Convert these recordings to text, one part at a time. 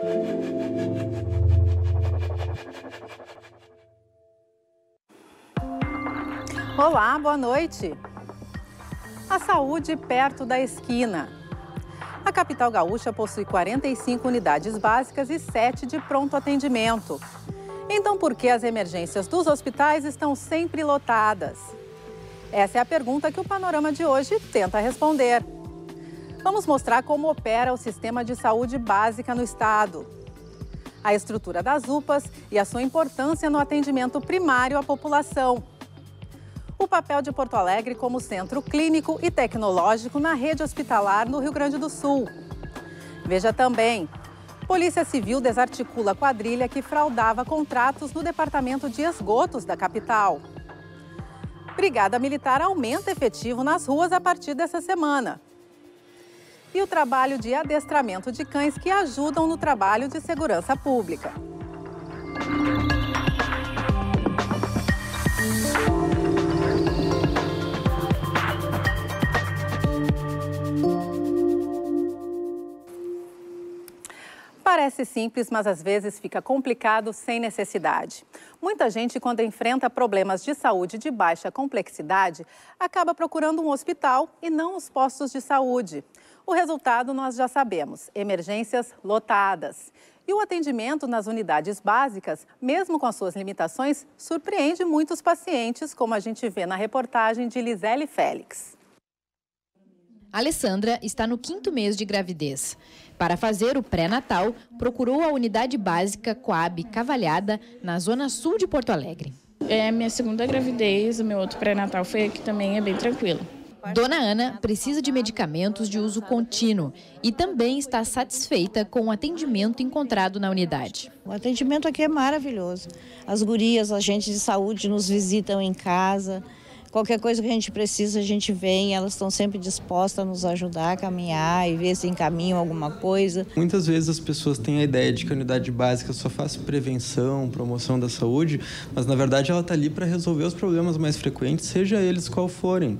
Olá, boa noite. A saúde perto da esquina. A capital gaúcha possui 45 unidades básicas e 7 de pronto atendimento. Então, por que as emergências dos hospitais estão sempre lotadas? Essa é a pergunta que o Panorama de hoje tenta responder. Vamos mostrar como opera o sistema de saúde básica no estado, a estrutura das UPAs e a sua importância no atendimento primário à população. O papel de Porto Alegre como centro clínico e tecnológico na rede hospitalar no Rio Grande do Sul. Veja também, Polícia Civil desarticula quadrilha que fraudava contratos no departamento de esgotos da capital. Brigada Militar aumenta efetivo nas ruas a partir dessa semana. E o trabalho de adestramento de cães que ajudam no trabalho de segurança pública. Parece simples, mas às vezes fica complicado sem necessidade. Muita gente, quando enfrenta problemas de saúde de baixa complexidade, acaba procurando um hospital e não os postos de saúde. O resultado nós já sabemos: emergências lotadas. E o atendimento nas unidades básicas, mesmo com as suas limitações, surpreende muitos pacientes, como a gente vê na reportagem de Lisele Félix. Alessandra está no 5º mês de gravidez. Para fazer o pré-natal, procurou a unidade básica Coab Cavalhada, na zona sul de Porto Alegre. É a minha segunda gravidez, o meu outro pré-natal foi aqui também, é bem tranquilo. Dona Ana precisa de medicamentos de uso contínuo e também está satisfeita com o atendimento encontrado na unidade. O atendimento aqui é maravilhoso. As gurias, agentes de saúde nos visitam em casa. Qualquer coisa que a gente precisa, a gente vem, elas estão sempre dispostas a nos ajudar a caminhar e ver se encaminham alguma coisa. Muitas vezes as pessoas têm a ideia de que a unidade básica só faz prevenção, promoção da saúde, mas na verdade ela está ali para resolver os problemas mais frequentes, seja eles qual forem.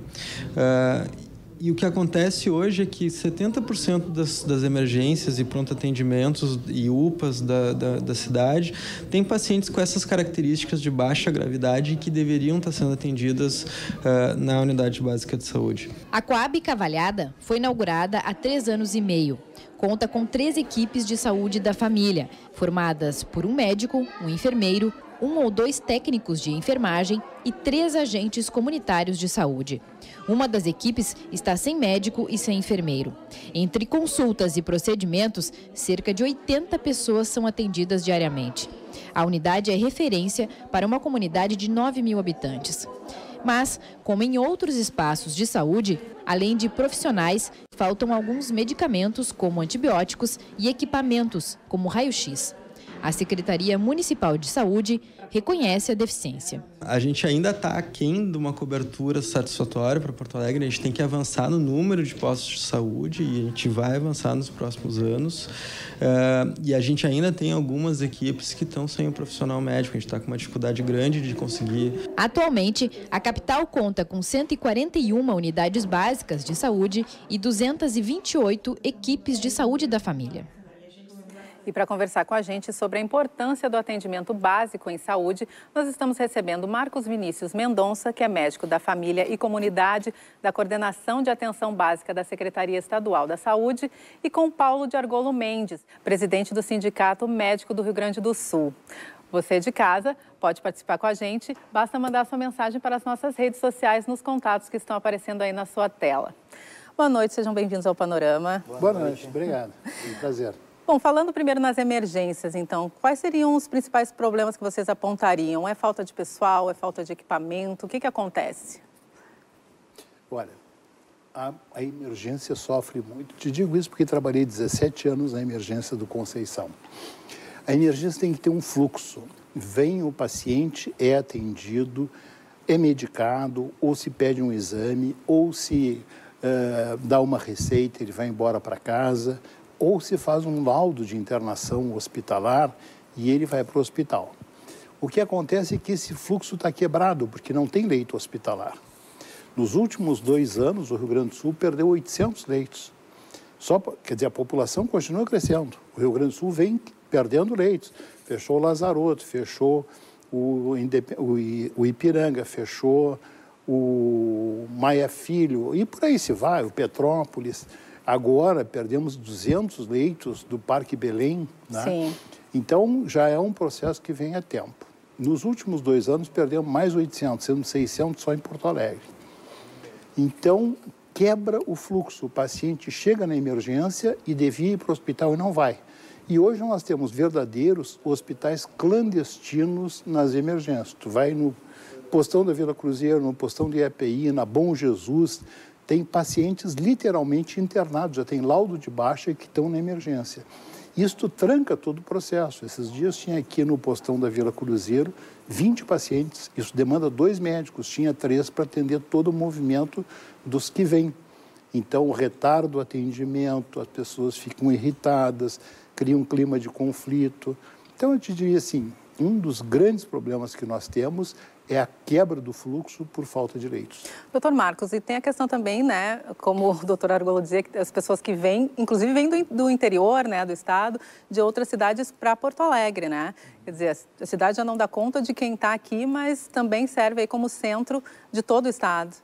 E o que acontece hoje é que 70% das emergências e pronto atendimentos e UPAs da cidade têm pacientes com essas características de baixa gravidade que deveriam estar sendo atendidas na unidade básica de saúde. A Coab Cavalhada foi inaugurada há 3 anos e meio. Conta com 3 equipes de saúde da família, formadas por um médico, um enfermeiro, 1 ou 2 técnicos de enfermagem e 3 agentes comunitários de saúde. Uma das equipes está sem médico e sem enfermeiro. Entre consultas e procedimentos, cerca de 80 pessoas são atendidas diariamente. A unidade é referência para uma comunidade de 9.000 habitantes. Mas, como em outros espaços de saúde, além de profissionais, faltam alguns medicamentos, como antibióticos, e equipamentos, como raio-x. A Secretaria Municipal de Saúde reconhece a deficiência. A gente ainda está aquém de uma cobertura satisfatória para Porto Alegre. A gente tem que avançar no número de postos de saúde e a gente vai avançar nos próximos anos. E a gente ainda tem algumas equipes que estão sem um profissional médico. A gente está com uma dificuldade grande de conseguir. Atualmente, a capital conta com 141 unidades básicas de saúde e 228 equipes de saúde da família. E para conversar com a gente sobre a importância do atendimento básico em saúde, nós estamos recebendo Marcos Vinícius Mendonça, que é médico da família e comunidade da Coordenação de Atenção Básica da Secretaria Estadual da Saúde, e com Paulo de Argolo Mendes, presidente do Sindicato Médico do Rio Grande do Sul. Você de casa pode participar com a gente, basta mandar sua mensagem para as nossas redes sociais nos contatos que estão aparecendo aí na sua tela. Boa noite, sejam bem-vindos ao Panorama. Boa noite, obrigado. É um prazer. Bom, falando primeiro nas emergências, então, quais seriam os principais problemas que vocês apontariam? É falta de pessoal, é falta de equipamento? O que acontece? Olha, a emergência sofre muito. Te digo isso porque trabalhei 17 anos na emergência do Conceição. A emergência tem que ter um fluxo. Vem o paciente, é atendido, é medicado, ou se pede um exame, ou se dá uma receita, ele vai embora para casa, ou se faz um laudo de internação hospitalar e ele vai para o hospital. O que acontece é que esse fluxo está quebrado, porque não tem leito hospitalar. Nos últimos 2 anos, o Rio Grande do Sul perdeu 800 leitos. Quer dizer, a população continua crescendo. O Rio Grande do Sul vem perdendo leitos. Fechou o Lazaroto, fechou o Ipiranga, fechou o Maia Filho, e por aí se vai, o Petrópolis. Agora perdemos 200 leitos do Parque Belém, né? Sim. Então já é um processo que vem a tempo. Nos últimos 2 anos perdemos mais 800, sendo 600 só em Porto Alegre. Então quebra o fluxo, o paciente chega na emergência e devia ir para o hospital e não vai. E hoje nós temos verdadeiros hospitais clandestinos nas emergências. Tu vai no postão da Vila Cruzeiro, no postão de EPI, na Bom Jesus, tem pacientes literalmente internados, já tem laudo de baixa que estão na emergência. Isto tranca todo o processo. Esses dias tinha aqui no postão da Vila Cruzeiro 20 pacientes, isso demanda 2 médicos, tinha 3 para atender todo o movimento dos que vêm. Então, o retardo do atendimento, as pessoas ficam irritadas, cria um clima de conflito. Então, eu te diria assim, um dos grandes problemas que nós temos é a quebra do fluxo por falta de leitos. Doutor Marcos, e tem a questão também, né, como o doutor Argolo dizia, que as pessoas que vêm, inclusive vêm do interior, né, do estado, de outras cidades para Porto Alegre, né? Quer dizer, a cidade já não dá conta de quem está aqui, mas também serve aí como centro de todo o estado.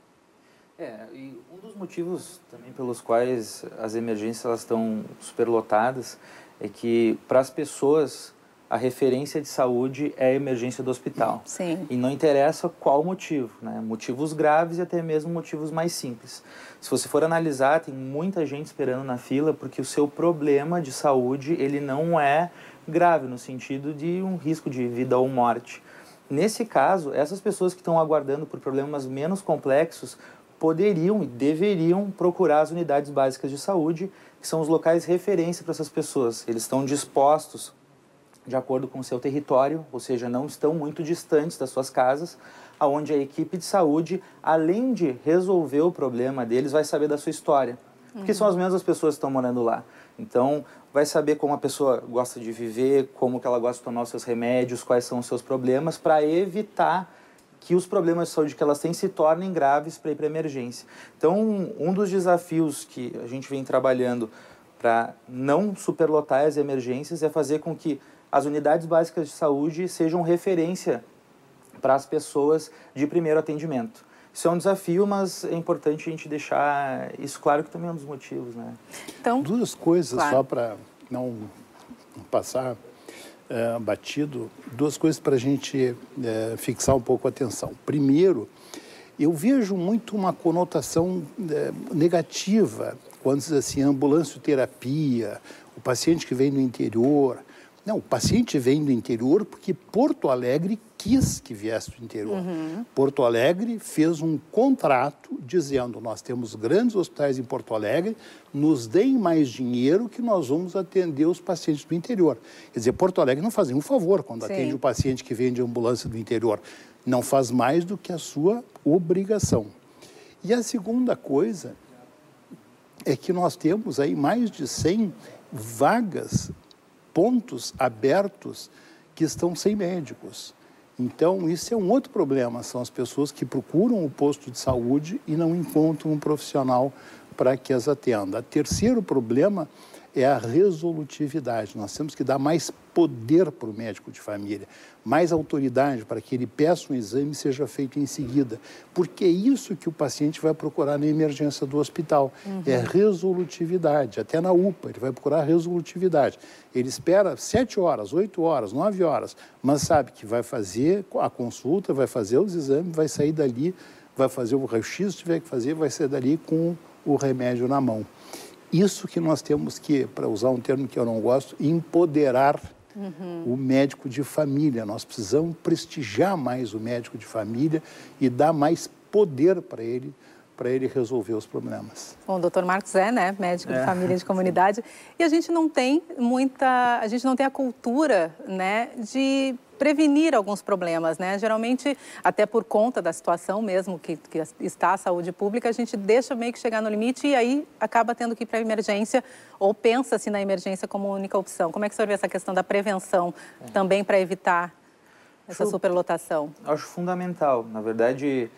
E um dos motivos também pelos quais as emergências elas estão superlotadas é que para as pessoas a referência de saúde é a emergência do hospital. Sim. E não interessa qual motivo, né? Motivos graves e até mesmo motivos mais simples. Se você for analisar, tem muita gente esperando na fila porque o seu problema de saúde ele não é grave no sentido de um risco de vida ou morte. Nesse caso, essas pessoas que estão aguardando por problemas menos complexos poderiam e deveriam procurar as unidades básicas de saúde, que são os locais de referência para essas pessoas. Eles estão dispostos de acordo com o seu território, ou seja, não estão muito distantes das suas casas, onde a equipe de saúde, além de resolver o problema deles, vai saber da sua história. Porque são as mesmas pessoas que estão morando lá. Então, vai saber como a pessoa gosta de viver, como que ela gosta de tomar os seus remédios, quais são os seus problemas, para evitar que os problemas de saúde que elas têm se tornem graves para ir para a emergência. Então, um dos desafios que a gente vem trabalhando para não superlotar as emergências é fazer com que as unidades básicas de saúde sejam referência para as pessoas de primeiro atendimento. Isso é um desafio, mas é importante a gente deixar isso claro, que também é um dos motivos, né? Então, 2 coisas, claro, só para não passar batido, 2 coisas para a gente fixar um pouco a atenção. Primeiro, eu vejo muito uma conotação negativa quando diz assim, ambulancioterapia, o paciente que vem do interior. Não, o paciente vem do interior porque Porto Alegre quis que viesse do interior. Porto Alegre fez um contrato dizendo, nós temos grandes hospitais em Porto Alegre, nos deem mais dinheiro que nós vamos atender os pacientes do interior. Quer dizer, Porto Alegre não faz nenhum favor quando atende o paciente que vem de ambulância do interior. Não faz mais do que a sua obrigação. E a segunda coisa é que nós temos aí mais de 100 vagas, pontos abertos que estão sem médicos. Então, isso é um outro problema, são as pessoas que procuram o posto de saúde e não encontram um profissional para que as atenda. O terceiro problema é a resolutividade. Nós temos que dar mais poder para o médico de família, mais autoridade para que ele peça um exame e seja feito em seguida. Porque é isso que o paciente vai procurar na emergência do hospital, é resolutividade. Até na UPA ele vai procurar resolutividade. Ele espera 7 horas, 8 horas, 9 horas, mas sabe que vai fazer a consulta, vai fazer os exames, vai sair dali, vai fazer o raio-x, se tiver que fazer, vai sair dali com o remédio na mão. Isso que nós temos que, para usar um termo que eu não gosto, empoderar o médico de família. Nós precisamos prestigiar mais o médico de família e dar mais poder para ele resolver os problemas. Bom, o doutor Marcos né, médico de família e de comunidade, e a gente não tem a cultura, né, de prevenir alguns problemas, né? Geralmente, até por conta da situação mesmo que está a saúde pública, a gente deixa meio que chegar no limite e aí acaba tendo que ir para a emergência ou pensa-se na emergência como única opção. Como é que o senhor vê essa questão da prevenção também para evitar essa superlotação? Acho fundamental. Na verdade,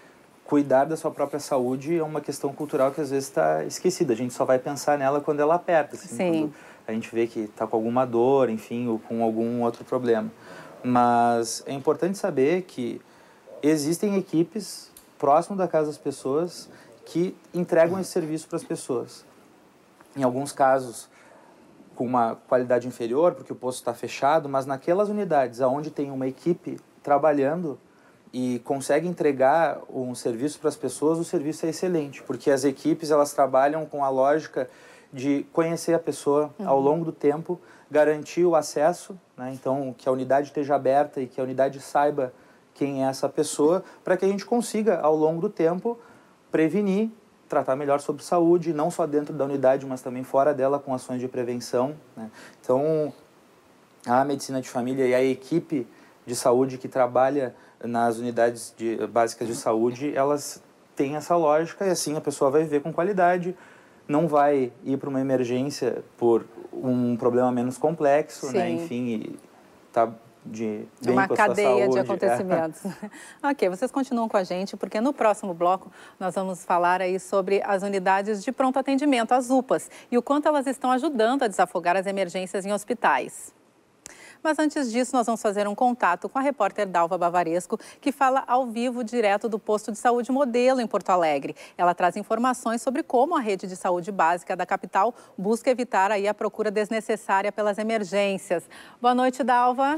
cuidar da sua própria saúde é uma questão cultural que às vezes está esquecida. A gente só vai pensar nela quando ela aperta, assim, quando a gente vê que está com alguma dor, enfim, ou com algum outro problema. Mas é importante saber que existem equipes próximo da casa das pessoas que entregam esse serviço para as pessoas. Em alguns casos, com uma qualidade inferior, porque o posto está fechado, mas naquelas unidades onde tem uma equipe trabalhando e consegue entregar um serviço para as pessoas, o serviço é excelente, porque as equipes elas trabalham com a lógica de conhecer a pessoa ao longo do tempo, garantir o acesso, né? Então que a unidade esteja aberta e que a unidade saiba quem é essa pessoa, para que a gente consiga, ao longo do tempo, prevenir, tratar melhor sobre saúde, não só dentro da unidade, mas também fora dela, com ações de prevenção, né? Então, a medicina de família e a equipe de saúde que trabalha nas unidades básicas de saúde, elas têm essa lógica e assim a pessoa vai viver com qualidade, não vai ir para uma emergência por um problema menos complexo, né? Enfim, e tá bem uma com a sua cadeia saúde. de acontecimentos. Ok, vocês continuam com a gente, porque no próximo bloco nós vamos falar aí sobre as unidades de pronto atendimento, as UPAs, e o quanto elas estão ajudando a desafogar as emergências em hospitais. Mas antes disso, nós vamos fazer um contato com a repórter Dalva Bavaresco, que fala ao vivo direto do posto de saúde Modelo em Porto Alegre. Ela traz informações sobre como a rede de saúde básica da capital busca evitar aí a procura desnecessária pelas emergências. Boa noite, Dalva.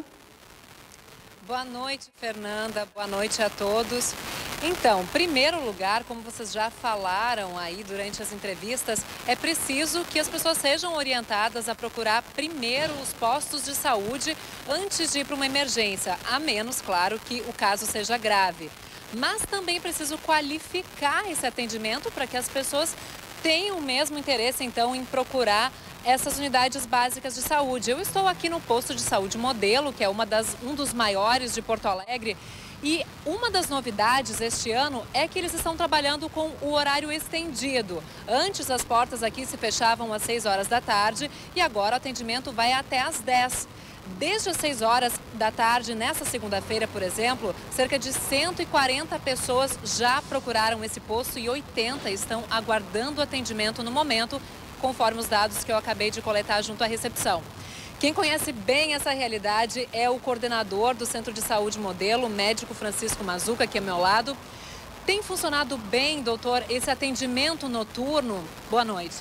Boa noite, Fernanda. Boa noite a todos. Então, em primeiro lugar, como vocês já falaram aí durante as entrevistas, é preciso que as pessoas sejam orientadas a procurar primeiro os postos de saúde antes de ir para uma emergência, a menos, claro, que o caso seja grave. Mas também preciso qualificar esse atendimento para que as pessoas tenham o mesmo interesse, então, em procurar essas unidades básicas de saúde. Eu estou aqui no posto de saúde Modelo, que é um dos maiores de Porto Alegre, e uma das novidades este ano é que eles estão trabalhando com o horário estendido. Antes as portas aqui se fechavam às 6 horas da tarde e agora o atendimento vai até às 10. Desde as 6 horas da tarde, nessa segunda-feira, por exemplo, cerca de 140 pessoas já procuraram esse posto e 80 estão aguardando atendimento no momento, conforme os dados que eu acabei de coletar junto à recepção. Quem conhece bem essa realidade é o coordenador do Centro de Saúde Modelo, o médico Francisco Mazuca, aqui ao meu lado. Tem funcionado bem, doutor, esse atendimento noturno? Boa noite.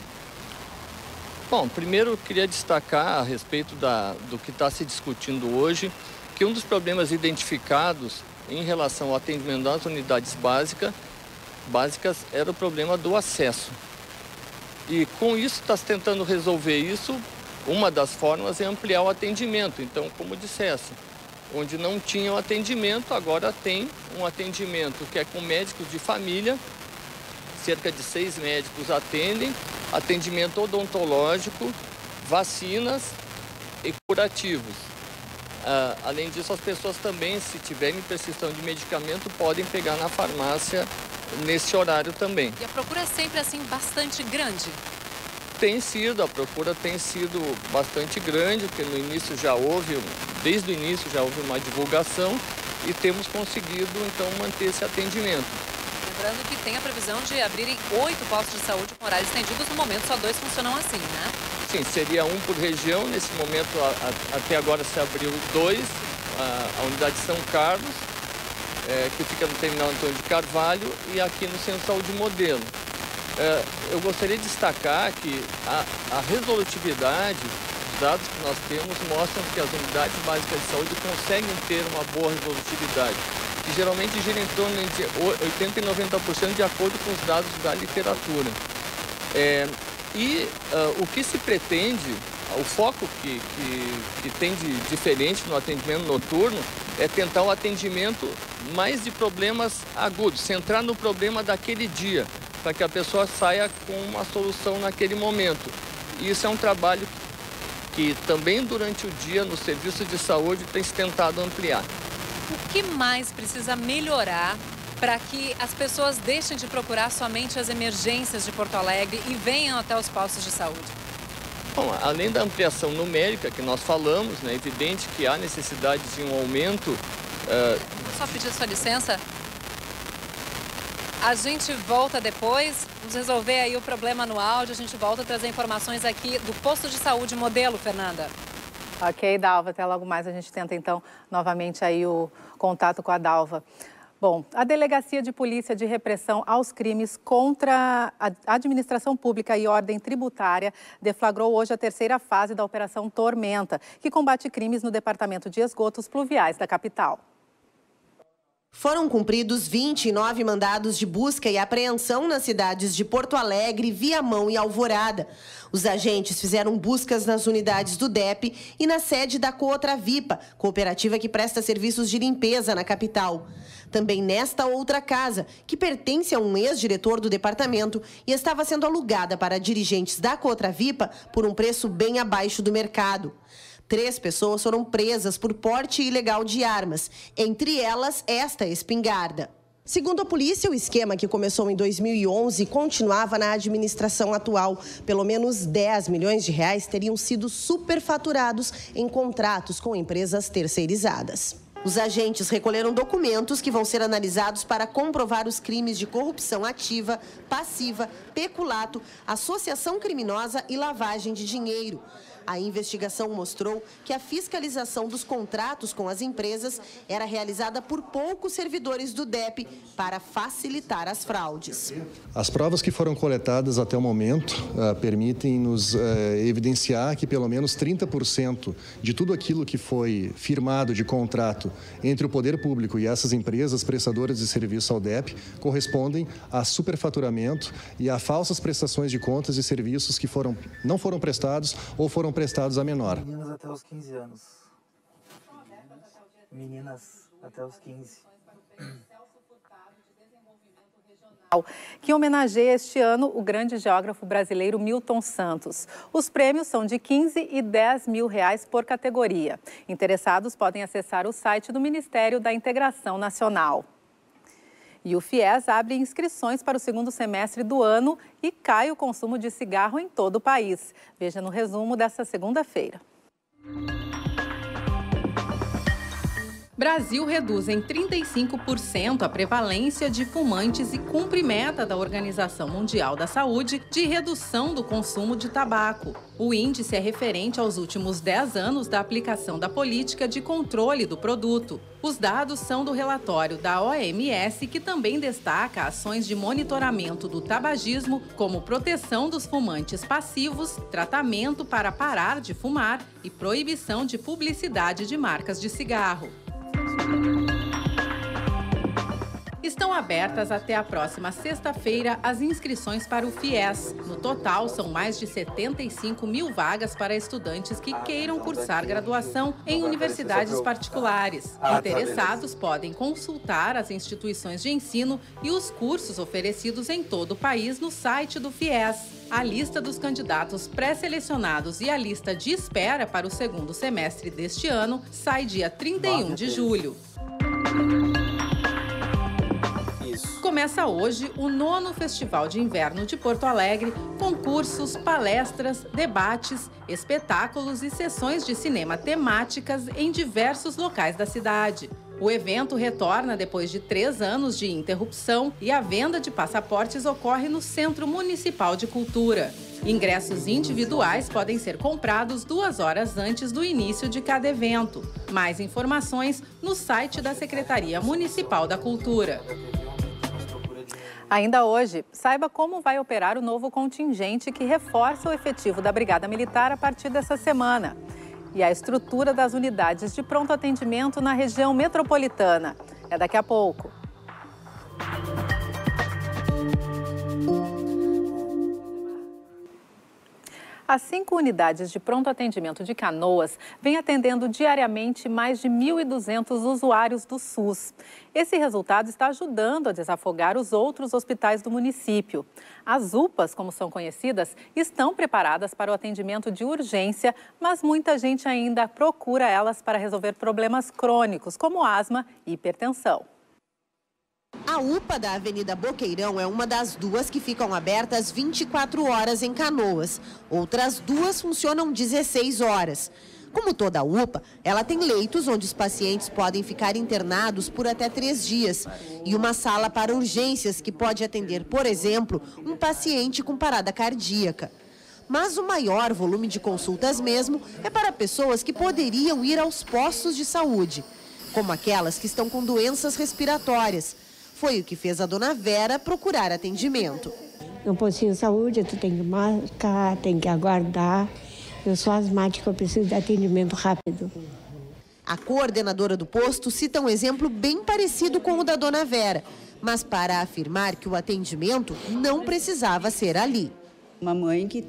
Bom, primeiro eu queria destacar a respeito do que está se discutindo hoje, que um dos problemas identificados em relação ao atendimento das unidades básicas era o problema do acesso. E com isso está se tentando resolver isso. Uma das formas é ampliar o atendimento. Então, como dissesse, onde não tinha o atendimento, agora tem um atendimento que é com médicos de família. Cerca de 6 médicos atendem, atendimento odontológico, vacinas e curativos. Além disso, as pessoas também, se tiverem prescrição de medicamento, podem pegar na farmácia nesse horário também. E a procura é sempre assim bastante grande? A procura tem sido bastante grande, porque desde o início já houve uma divulgação e temos conseguido então manter esse atendimento. Lembrando que tem a previsão de abrirem 8 postos de saúde com horários estendidos, no momento só 2 funcionam assim, né? Sim, seria um por região, nesse momento até agora se abriu 2, a unidade São Carlos, que fica no terminal Antônio de Carvalho, e aqui no Centro de Saúde Modelo. Eu gostaria de destacar que a resolutividade, os dados que nós temos mostram que as unidades básicas de saúde conseguem ter uma boa resolutividade, que geralmente gira em torno de 80% e 90% de acordo com os dados da literatura. O que se pretende, o foco que tem de diferente no atendimento noturno é tentar o atendimento mais de problemas agudos, centrar no problema daquele dia, para que a pessoa saia com uma solução naquele momento. E isso é um trabalho que também durante o dia no serviço de saúde tem se tentado ampliar. O que mais precisa melhorar para que as pessoas deixem de procurar somente as emergências de Porto Alegre e venham até os postos de saúde? Bom, além da ampliação numérica que nós falamos, é evidente que há necessidade de um aumento. Vou só pedir sua licença. A gente volta depois, vamos resolver aí o problema no áudio, a gente volta a trazer informações aqui do posto de saúde Modelo, Fernanda. Ok, Dalva, até logo mais a gente tenta então novamente aí o contato com a Dalva. Bom, a Delegacia de Polícia de Repressão aos Crimes contra a Administração Pública e Ordem Tributária deflagrou hoje a terceira fase da Operação Tormenta, que combate crimes no Departamento de Esgotos Pluviais da capital. Foram cumpridos 29 mandados de busca e apreensão nas cidades de Porto Alegre, Viamão e Alvorada. Os agentes fizeram buscas nas unidades do DEP e na sede da Cotravipa, cooperativa que presta serviços de limpeza na capital. Também nesta outra casa, que pertence a um ex-diretor do departamento e estava sendo alugada para dirigentes da Cotravipa por um preço bem abaixo do mercado. 3 pessoas foram presas por porte ilegal de armas, entre elas esta espingarda. Segundo a polícia, o esquema que começou em 2011 continuava na administração atual. Pelo menos 10 milhões de reais teriam sido superfaturados em contratos com empresas terceirizadas. Os agentes recolheram documentos que vão ser analisados para comprovar os crimes de corrupção ativa, passiva, peculato, associação criminosa e lavagem de dinheiro. A investigação mostrou que a fiscalização dos contratos com as empresas era realizada por poucos servidores do DEP para facilitar as fraudes. As provas que foram coletadas até o momento permitem nos evidenciar que pelo menos 30% de tudo aquilo que foi firmado de contrato entre o poder público e essas empresas prestadoras de serviço ao DEP correspondem a superfaturamento e a falsas prestações de contas e serviços que não foram prestados ou foram prestados a menor. Meninas até os 15 anos. Meninas até os 15. Que homenageia este ano o grande geógrafo brasileiro Milton Santos. Os prêmios são de 15 e 10 mil reais por categoria. Interessados podem acessar o site do Ministério da Integração Nacional. E o FIES abre inscrições para o segundo semestre do ano e cai o consumo de cigarro em todo o país. Veja no resumo desta segunda-feira. Brasil reduz em 35% a prevalência de fumantes e cumpre meta da Organização Mundial da Saúde de redução do consumo de tabaco. O índice é referente aos últimos 10 anos da aplicação da política de controle do produto. Os dados são do relatório da OMS, que também destaca ações de monitoramento do tabagismo, como proteção dos fumantes passivos, tratamento para parar de fumar e proibição de publicidade de marcas de cigarro. Estão abertas até a próxima sexta-feira as inscrições para o FIES. No total, são mais de 75 mil vagas para estudantes que queiram cursar graduação em universidades particulares. Interessados podem consultar as instituições de ensino e os cursos oferecidos em todo o país no site do FIES. A lista dos candidatos pré-selecionados e a lista de espera para o segundo semestre deste ano sai dia 31 de julho. Começa hoje o 9º Festival de Inverno de Porto Alegre, com cursos, palestras, debates, espetáculos e sessões de cinema temáticas em diversos locais da cidade. O evento retorna depois de 3 anos de interrupção e a venda de passaportes ocorre no Centro Municipal de Cultura. Ingressos individuais podem ser comprados 2 horas antes do início de cada evento. Mais informações no site da Secretaria Municipal da Cultura. Ainda hoje, saiba como vai operar o novo contingente que reforça o efetivo da Brigada Militar a partir dessa semana. E a estrutura das unidades de pronto atendimento na região metropolitana. É daqui a pouco. As 5 unidades de pronto atendimento de Canoas vêm atendendo diariamente mais de 1.200 usuários do SUS. Esse resultado está ajudando a desafogar os outros hospitais do município. As UPAs, como são conhecidas, estão preparadas para o atendimento de urgência, mas muita gente ainda procura elas para resolver problemas crônicos, como asma e hipertensão. A UPA da Avenida Boqueirão é uma das 2 que ficam abertas 24 horas em Canoas. Outras 2 funcionam 16 horas. Como toda UPA, ela tem leitos onde os pacientes podem ficar internados por até 3 dias e uma sala para urgências que pode atender, por exemplo, um paciente com parada cardíaca. Mas o maior volume de consultas mesmo é para pessoas que poderiam ir aos postos de saúde, como aquelas que estão com doenças respiratórias. Foi o que fez a dona Vera procurar atendimento. No postinho de saúde, tu tem que marcar, tem que aguardar. Eu sou asmática, eu preciso de atendimento rápido. A coordenadora do posto cita um exemplo bem parecido com o da dona Vera, mas para afirmar que o atendimento não precisava ser ali. Uma mãe que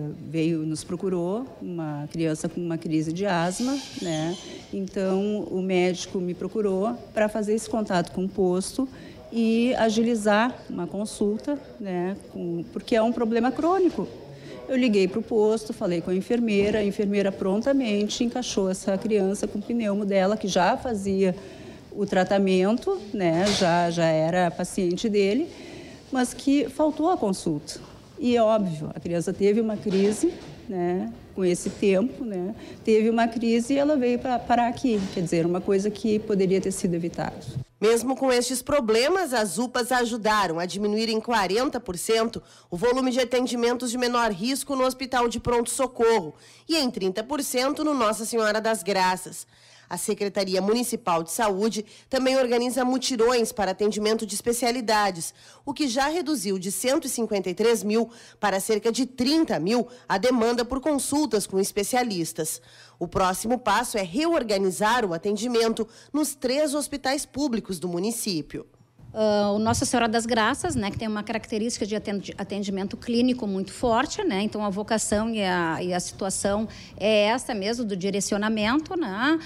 nos procurou, uma criança com uma crise de asma, né? Então o médico me procurou para fazer esse contato com o posto e agilizar uma consulta, né? Porque é um problema crônico. Eu liguei para o posto, falei com a enfermeira prontamente encaixou essa criança com o pneumo dela, que já fazia o tratamento, né? Já era paciente dele, mas que faltou a consulta. E é óbvio, a criança teve uma crise, né? Com esse tempo, né? Teve uma crise e ela veio para parar aqui, quer dizer, uma coisa que poderia ter sido evitada. Mesmo com estes problemas, as UPAs ajudaram a diminuir em 40% o volume de atendimentos de menor risco no Hospital de Pronto-Socorro e em 30% no Nossa Senhora das Graças. A Secretaria Municipal de Saúde também organiza mutirões para atendimento de especialidades, o que já reduziu de 153 mil para cerca de 30 mil a demanda por consultas com especialistas. O próximo passo é reorganizar o atendimento nos 3 hospitais públicos do município. O Nossa Senhora das Graças, né, que tem uma característica de atendimento clínico muito forte, né, então a vocação e a situação é essa mesmo, do direcionamento, né,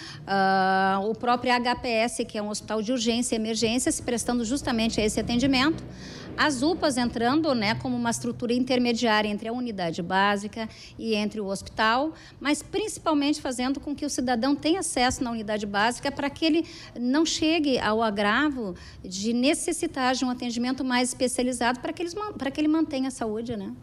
o próprio HPS, que é um hospital de urgência e emergência, se prestando justamente a esse atendimento. As UPAs entrando, né, como uma estrutura intermediária entre a unidade básica e entre o hospital, mas principalmente fazendo com que o cidadão tenha acesso na unidade básica para que ele não chegue ao agravo de necessitar de um atendimento mais especializado para que ele mantenha a saúde, né?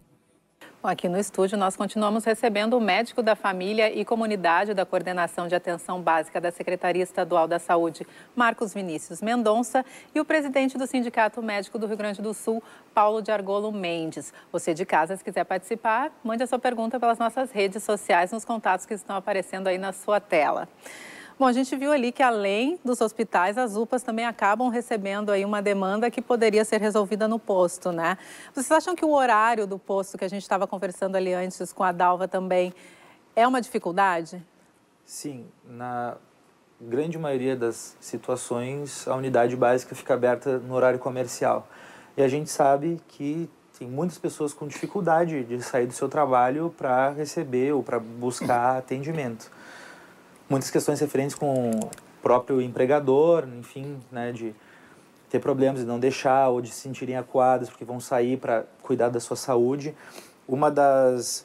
Bom, aqui no estúdio nós continuamos recebendo o médico da família e comunidade da Coordenação de Atenção Básica da Secretaria Estadual da Saúde, Marcos Vinícius Mendonça, e o presidente do Sindicato Médico do Rio Grande do Sul, Paulo de Argolo Mendes. Você de casa, se quiser participar, mande a sua pergunta pelas nossas redes sociais, nos contatos que estão aparecendo aí na sua tela. Bom, a gente viu ali que além dos hospitais, as UPAs também acabam recebendo aí uma demanda que poderia ser resolvida no posto, né? Vocês acham que o horário do posto, que a gente estava conversando ali antes com a Dalva também, é uma dificuldade? Sim, na grande maioria das situações, a unidade básica fica aberta no horário comercial. E a gente sabe que tem muitas pessoas com dificuldade de sair do seu trabalho para receber ou para buscar atendimento. Muitas questões referentes com o próprio empregador, enfim, né, de ter problemas de não deixar ou de se sentirem acuadas porque vão sair para cuidar da sua saúde. Uma das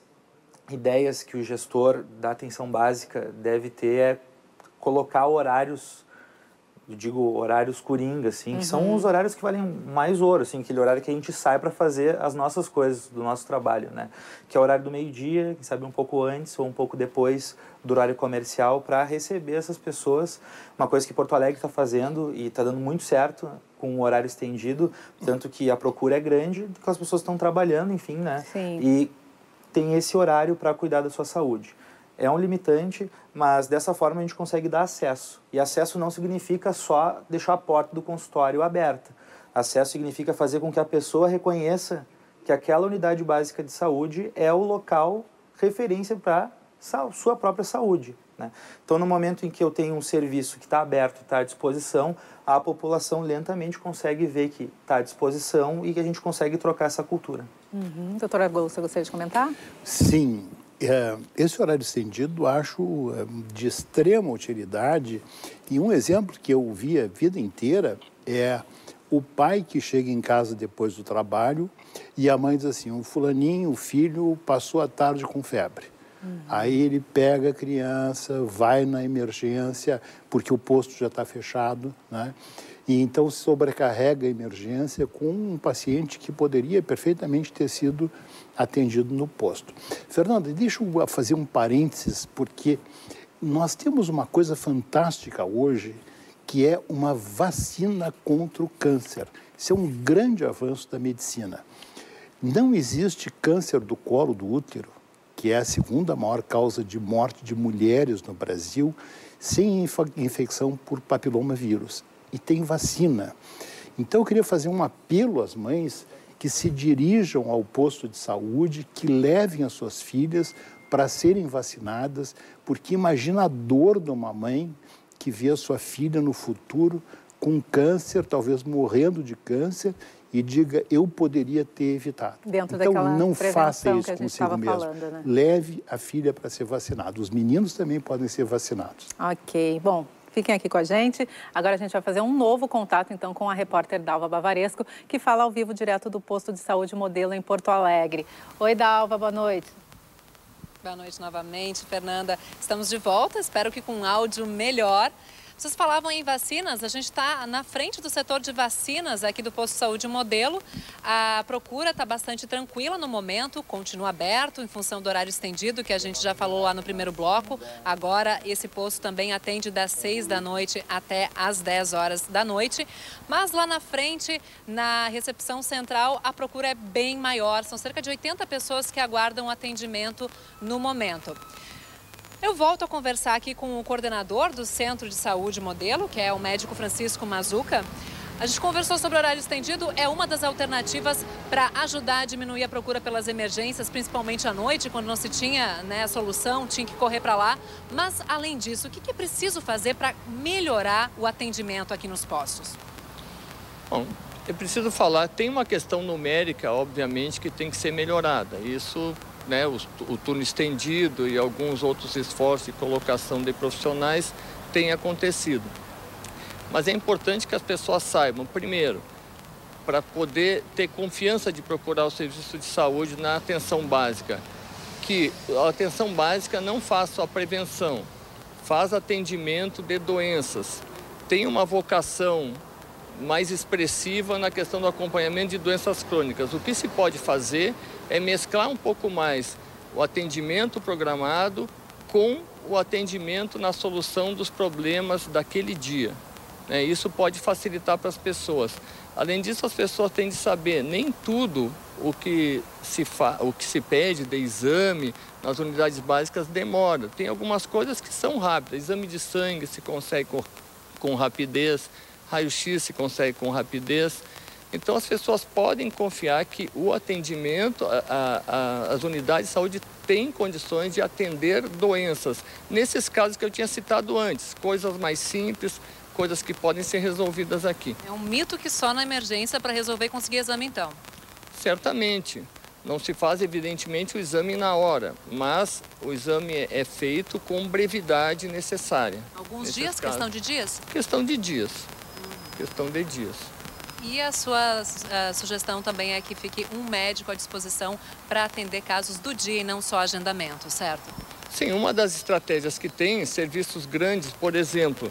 ideias que o gestor da atenção básica deve ter é colocar horários, eu digo horários coringa, assim, que são os horários que valem mais ouro, assim, aquele horário que a gente sai para fazer as nossas coisas do nosso trabalho, né? Que é o horário do meio-dia, quem sabe um pouco antes ou um pouco depois do horário comercial, para receber essas pessoas. Uma coisa que Porto Alegre está fazendo e está dando muito certo com o horário estendido, tanto que a procura é grande, porque as pessoas estão trabalhando, enfim, né? Sim. E tem esse horário para cuidar da sua saúde. É um limitante, mas dessa forma a gente consegue dar acesso. E acesso não significa só deixar a porta do consultório aberta. Acesso significa fazer com que a pessoa reconheça que aquela unidade básica de saúde é o local referência para sua própria saúde, né? Então, no momento em que eu tenho um serviço que está aberto, está à disposição, a população lentamente consegue ver que está à disposição e que a gente consegue trocar essa cultura. Doutora Argolo, você gostaria de comentar? Sim. Esse horário estendido acho de extrema utilidade, e um exemplo que eu vi a vida inteira é o pai que chega em casa depois do trabalho e a mãe diz assim, o fulaninho, o filho, passou a tarde com febre. Aí ele pega a criança, vai na emergência, porque o posto já está fechado, né? E então sobrecarrega a emergência com um paciente que poderia perfeitamente ter sido atendido no posto. Fernanda, deixa eu fazer um parênteses, porque nós temos uma coisa fantástica hoje, que é uma vacina contra o câncer. Isso é um grande avanço da medicina. Não existe câncer do colo do útero, que é a segunda maior causa de morte de mulheres no Brasil, sem infecção por papilomavírus. E tem vacina. Então, eu queria fazer um apelo às mães que se dirijam ao posto de saúde, que levem as suas filhas para serem vacinadas, porque imagina a dor de uma mãe que vê a sua filha no futuro com câncer, talvez morrendo de câncer, e diga, eu poderia ter evitado. Dentro então, daquela não faça isso que a gente consigo mesmo. falando, né? Leve a filha para ser vacinada. Os meninos também podem ser vacinados. Ok, bom. Fiquem aqui com a gente. Agora a gente vai fazer um novo contato, então, com a repórter Dalva Bavaresco, que fala ao vivo direto do posto de saúde Modelo em Porto Alegre. Oi, Dalva, boa noite. Boa noite novamente, Fernanda. Estamos de volta, espero que com um áudio melhor. Vocês falavam em vacinas, a gente está na frente do setor de vacinas aqui do Posto de Saúde Modelo. A procura está bastante tranquila no momento, continua aberto em função do horário estendido, que a gente já falou lá no primeiro bloco. Agora, esse posto também atende das 6 da noite até às 10 horas da noite. Mas lá na frente, na recepção central, a procura é bem maior. São cerca de 80 pessoas que aguardam atendimento no momento. Eu volto a conversar aqui com o coordenador do Centro de Saúde Modelo, que é o médico Francisco Mazuca. A gente conversou sobre o horário estendido, é uma das alternativas para ajudar a diminuir a procura pelas emergências, principalmente à noite, quando não se tinha, né, a solução, tinha que correr para lá. Mas, além disso, o que é preciso fazer para melhorar o atendimento aqui nos postos? Bom, eu preciso falar, tem uma questão numérica, obviamente, que tem que ser melhorada. Isso... né, o turno estendido e alguns outros esforços de colocação de profissionais têm acontecido. Mas é importante que as pessoas saibam, primeiro, para poder ter confiança de procurar o serviço de saúde na atenção básica, que a atenção básica não faz só prevenção, faz atendimento de doenças, tem uma vocação mais expressiva na questão do acompanhamento de doenças crônicas. O que se pode fazer é mesclar um pouco mais o atendimento programado com o atendimento na solução dos problemas daquele dia. Isso pode facilitar para as pessoas. Além disso, as pessoas têm de saber, nem tudo o que se pede de exame nas unidades básicas demora. Tem algumas coisas que são rápidas. Exame de sangue se consegue com rapidez, raio-x se consegue com rapidez. Então, as pessoas podem confiar que o atendimento, as unidades de saúde têm condições de atender doenças. Nesses casos que eu tinha citado antes, coisas mais simples, coisas que podem ser resolvidas aqui. É um mito que só na emergência para resolver e conseguir exame, então? Certamente. Não se faz, evidentemente, o exame na hora, mas o exame é feito com brevidade necessária. Alguns dias? Questão de dias? Questão de dias. Questão de dias. E a sua sugestão também é que fique um médico à disposição para atender casos do dia e não só agendamento, certo? Sim, uma das estratégias que tem, serviços grandes, por exemplo,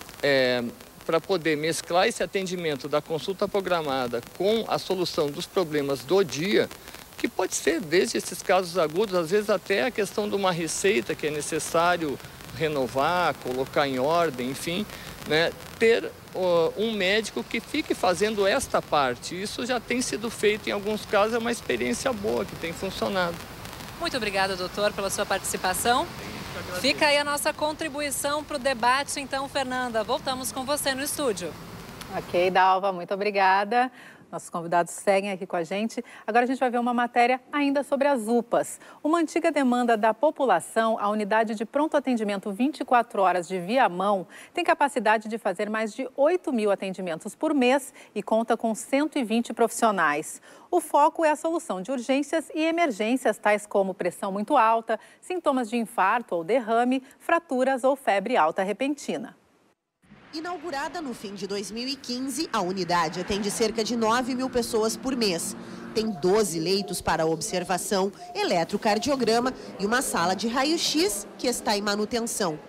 para poder mesclar esse atendimento da consulta programada com a solução dos problemas do dia, que pode ser desde esses casos agudos, às vezes até a questão de uma receita que é necessário renovar, colocar em ordem, enfim, né, ter um médico que fique fazendo esta parte. Isso já tem sido feito em alguns casos, é uma experiência boa que tem funcionado. Muito obrigada, doutor, pela sua participação. Fica aí a nossa contribuição para o debate, então, Fernanda. Voltamos com você no estúdio. Ok, Dalva, muito obrigada. Nossos convidados seguem aqui com a gente. Agora a gente vai ver uma matéria ainda sobre as UPAs. Uma antiga demanda da população, a unidade de pronto atendimento 24 horas de Viamão tem capacidade de fazer mais de 8.000 atendimentos por mês e conta com 120 profissionais. O foco é a solução de urgências e emergências, tais como pressão muito alta, sintomas de infarto ou derrame, fraturas ou febre alta repentina. Inaugurada no fim de 2015, a unidade atende cerca de 9.000 pessoas por mês. Tem 12 leitos para observação, eletrocardiograma e uma sala de raio-x que está em manutenção.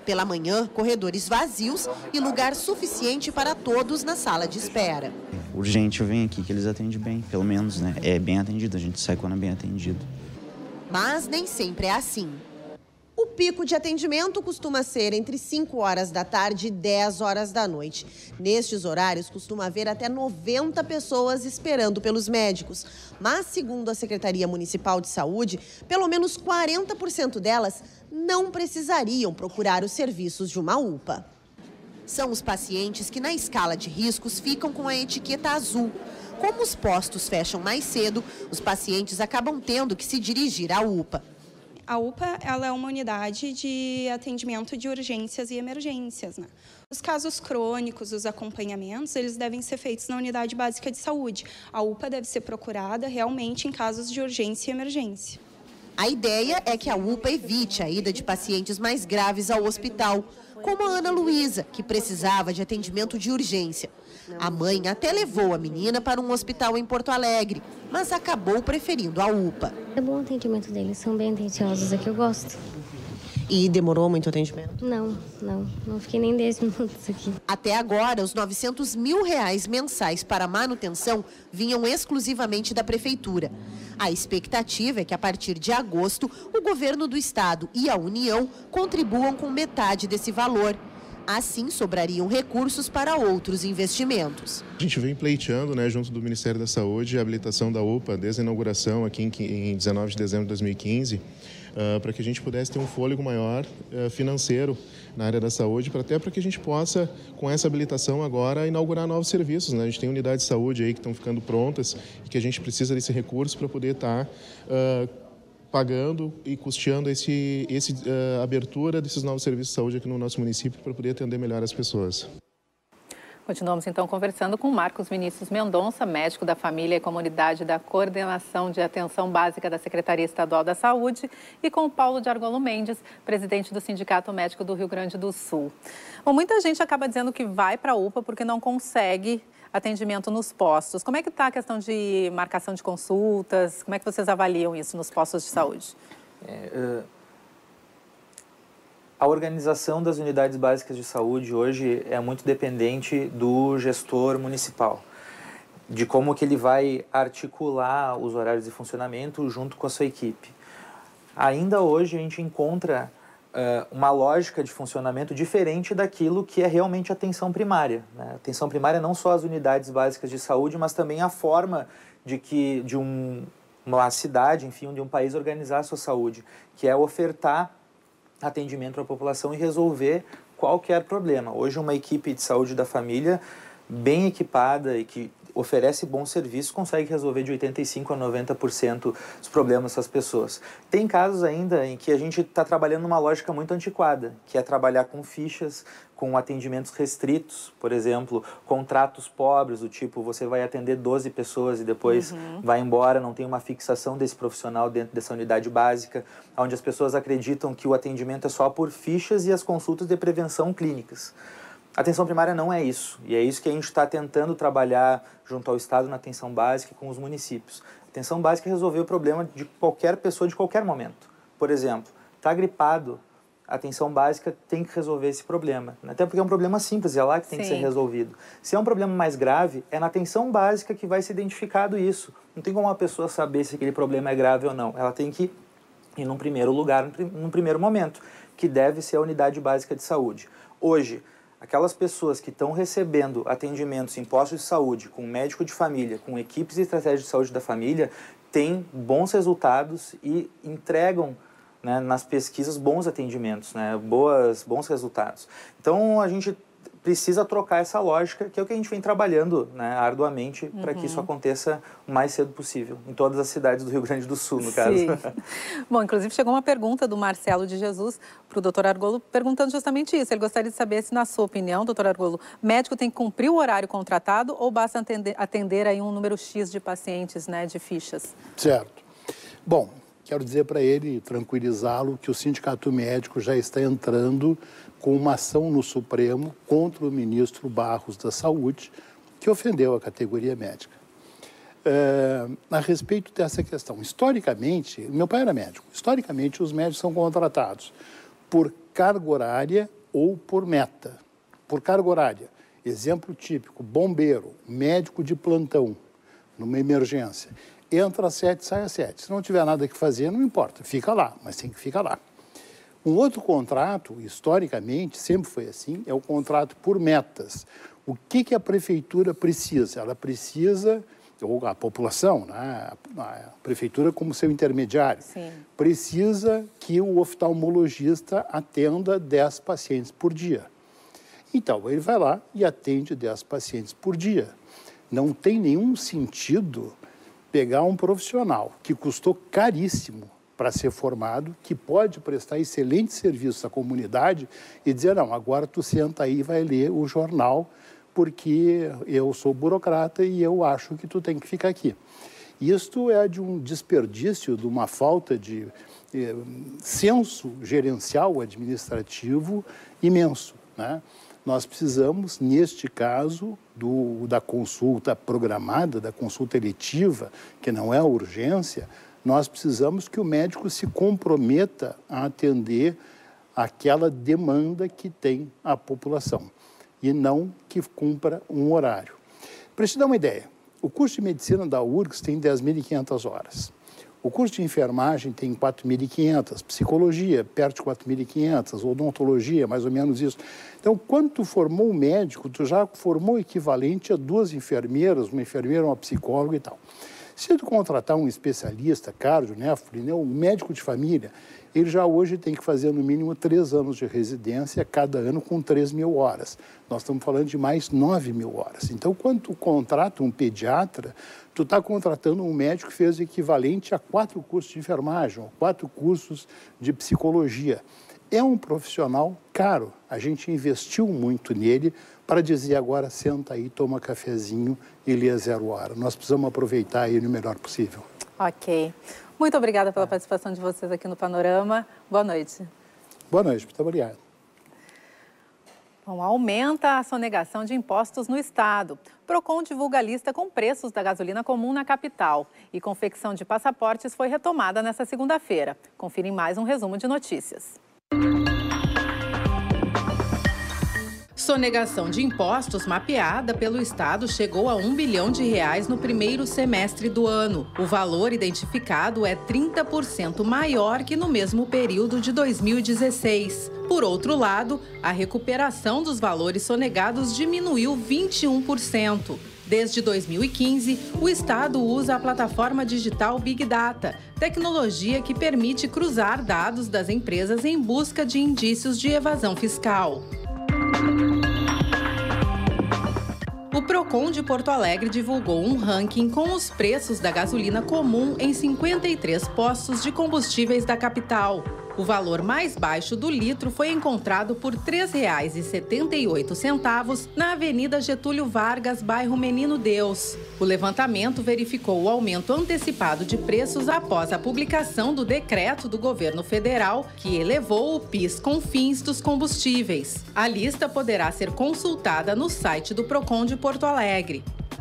Pela manhã, corredores vazios e lugar suficiente para todos na sala de espera. Urgente, eu venho aqui que eles atendem bem, pelo menos, né? É bem atendido, a gente sai quando é bem atendido. Mas nem sempre é assim. O pico de atendimento costuma ser entre 5 horas da tarde e 10 horas da noite. Nestes horários, costuma haver até 90 pessoas esperando pelos médicos. Mas, segundo a Secretaria Municipal de Saúde, pelo menos 40% delas não precisariam procurar os serviços de uma UPA. São os pacientes que, na escala de riscos, ficam com a etiqueta azul. Como os postos fecham mais cedo, os pacientes acabam tendo que se dirigir à UPA. A UPA ela é uma unidade de atendimento de urgências e emergências, né? Os casos crônicos, os acompanhamentos, eles devem ser feitos na unidade básica de saúde. A UPA deve ser procurada realmente em casos de urgência e emergência. A ideia é que a UPA evite a ida de pacientes mais graves ao hospital, como a Ana Luísa, que precisava de atendimento de urgência. A mãe até levou a menina para um hospital em Porto Alegre, mas acabou preferindo a UPA. É bom o atendimento deles, são bem atenciosos, é que eu gosto. E demorou muito o atendimento? Não fiquei nem 10 minutos aqui. Até agora, os R$900 mil mensais para manutenção vinham exclusivamente da Prefeitura. A expectativa é que, a partir de agosto, o governo do estado e a União contribuam com metade desse valor. Assim, sobrariam recursos para outros investimentos. A gente vem pleiteando, junto do Ministério da Saúde, a habilitação da UPA desde a inauguração aqui em 19 de dezembro de 2015, para que a gente pudesse ter um fôlego maior financeiro na área da saúde, até para que a gente possa, com essa habilitação agora, inaugurar novos serviços. A gente tem unidades de saúde aí que estão ficando prontas e que a gente precisa desse recurso para poder estar pagando e custeando a abertura desses novos serviços de saúde aqui no nosso município para poder atender melhor as pessoas. Continuamos então conversando com Marcos Vinícius Mendonça, médico da família e comunidade da Coordenação de Atenção Básica da Secretaria Estadual da Saúde, e com Paulo de Argolo Mendes, presidente do Sindicato Médico do Rio Grande do Sul. Bom, muita gente acaba dizendo que vai para a UPA porque não consegue atendimento nos postos. Como é que está a questão de marcação de consultas? Como é que vocês avaliam isso nos postos de saúde? A organização das unidades básicas de saúde hoje é muito dependente do gestor municipal, de como que ele vai articular os horários de funcionamento junto com a sua equipe. Ainda hoje a gente encontra uma lógica de funcionamento diferente daquilo que é realmente a atenção primária. A atenção primária não só as unidades básicas de saúde, mas também a forma de uma cidade, enfim, de um país organizar a sua saúde, que é ofertar atendimento à população e resolver qualquer problema. Hoje, uma equipe de saúde da família bem equipada e que oferece bom serviço consegue resolver de 85% a 90% dos problemas das pessoas. Tem casos ainda em que a gente está trabalhando numa lógica muito antiquada, que é trabalhar com fichas, com atendimentos restritos, por exemplo, contratos pobres, do tipo você vai atender 12 pessoas e depois vai embora, não tem uma fixação desse profissional dentro dessa unidade básica, onde as pessoas acreditam que o atendimento é só por fichas e as consultas de prevenção clínicas. A atenção primária não é isso, e é isso que a gente está tentando trabalhar junto ao Estado na atenção básica e com os municípios. A atenção básica é resolver o problema de qualquer pessoa, de qualquer momento. Por exemplo, está gripado, a atenção básica tem que resolver esse problema. Até porque é um problema simples, é lá que tem que ser resolvido. Se é um problema mais grave, é na atenção básica que vai ser identificado isso. Não tem como uma pessoa saber se aquele problema é grave ou não. Ela tem que ir num primeiro lugar, num primeiro momento, que deve ser a unidade básica de saúde. Hoje, aquelas pessoas que estão recebendo atendimentos em postos de saúde, com médico de família, com equipes de estratégia de saúde da família, têm bons resultados e entregam, nas pesquisas, bons atendimentos, bons resultados. Então, a gente precisa trocar essa lógica, que é o que a gente vem trabalhando arduamente para que isso aconteça o mais cedo possível, em todas as cidades do Rio Grande do Sul, no caso. Bom, inclusive chegou uma pergunta do Marcelo de Jesus para o doutor Argolo, perguntando justamente isso. Ele gostaria de saber se, na sua opinião, doutor Argolo, médico tem que cumprir o horário contratado ou basta atender aí um número X de pacientes, de fichas? Certo. Bom, quero dizer para ele, tranquilizá-lo, que o Sindicato Médico já está entrando com uma ação no Supremo contra o ministro Barros da Saúde, que ofendeu a categoria médica. A respeito dessa questão, historicamente, meu pai era médico, historicamente os médicos são contratados por carga horária ou por meta, por carga horária. Exemplo típico, bombeiro, médico de plantão, numa emergência. Entra às 7, sai às 7. Se não tiver nada que fazer, não importa, fica lá, mas tem que ficar lá. Um outro contrato, historicamente, sempre foi assim, é o contrato por metas. O que a prefeitura precisa? Ela precisa, ou a população, né? A prefeitura como seu intermediário, sim, precisa que o oftalmologista atenda 10 pacientes por dia. Então, ele vai lá e atende 10 pacientes por dia. Não tem nenhum sentido pegar um profissional que custou caríssimo para ser formado, que pode prestar excelente serviço à comunidade e dizer, não, agora tu senta aí e vai ler o jornal, porque eu sou burocrata e eu acho que tu tem que ficar aqui. Isto é de um desperdício, de uma falta de senso gerencial administrativo imenso, né? Nós precisamos, neste caso, da consulta programada, da consulta eletiva, que não é urgência, nós precisamos que o médico se comprometa a atender aquela demanda que tem a população e não que cumpra um horário. Para te dar uma ideia, o curso de medicina da URGS tem 10.500 horas. O curso de enfermagem tem 4.500, psicologia, perto de 4.500, odontologia, mais ou menos isso. Então, quando tu formou um médico, tu já formou o equivalente a 2 enfermeiras, uma enfermeira, uma psicóloga e tal. Se tu contratar um especialista, cardio, né, um médico de família, ele já hoje tem que fazer no mínimo 3 anos de residência, cada ano com 3.000 horas. Nós estamos falando de mais 9.000 horas. Então, quando tu contrata um pediatra, tu está contratando um médico que fez o equivalente a 4 cursos de enfermagem, ou 4 cursos de psicologia. É um profissional caro. A gente investiu muito nele para dizer agora, senta aí, toma cafezinho e lê a 0 hora. Nós precisamos aproveitar ele o melhor possível. Ok. Muito obrigada pela participação de vocês aqui no Panorama. Boa noite. Boa noite, muito obrigado. Bom, aumenta a sonegação de impostos no estado. Procon divulga a lista com preços da gasolina comum na capital. E confecção de passaportes foi retomada nesta segunda-feira. Confira em mais um resumo de notícias. Sonegação de impostos mapeada pelo Estado chegou a R$1 bilhão no primeiro semestre do ano. O valor identificado é 30% maior que no mesmo período de 2016. Por outro lado, a recuperação dos valores sonegados diminuiu 21%. Desde 2015, o Estado usa a plataforma digital Big Data, tecnologia que permite cruzar dados das empresas em busca de indícios de evasão fiscal. O Procon de Porto Alegre divulgou um ranking com os preços da gasolina comum em 53 postos de combustíveis da capital. O valor mais baixo do litro foi encontrado por R$ 3,78 na Avenida Getúlio Vargas, bairro Menino Deus. O levantamento verificou o aumento antecipado de preços após a publicação do decreto do governo federal, que elevou o PIS/COFINS dos combustíveis. A lista poderá ser consultada no site do Procon de Porto Alegre.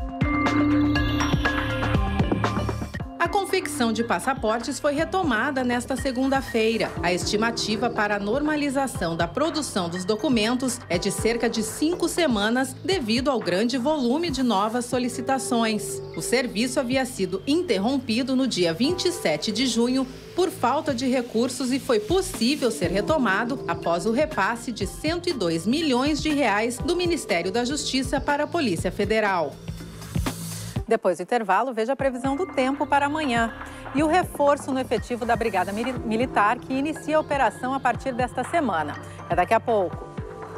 A confecção de passaportes foi retomada nesta segunda-feira. A estimativa para a normalização da produção dos documentos é de cerca de 5 semanas, devido ao grande volume de novas solicitações. O serviço havia sido interrompido no dia 27 de junho por falta de recursos e foi possível ser retomado após o repasse de R$ 102 milhões do Ministério da Justiça para a Polícia Federal. Depois do intervalo, veja a previsão do tempo para amanhã. E o reforço no efetivo da Brigada Militar, que inicia a operação a partir desta semana. É daqui a pouco.